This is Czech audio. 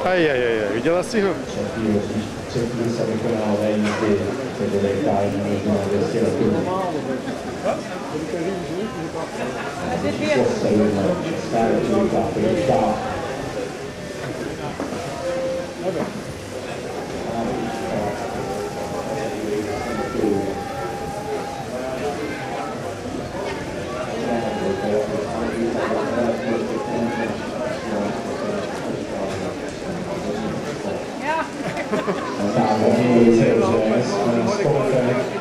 viděla jsi ho? Třetí se vykonávají jízdy, takže lejtání možná 200 roků. Česká republika, Polska. Ja.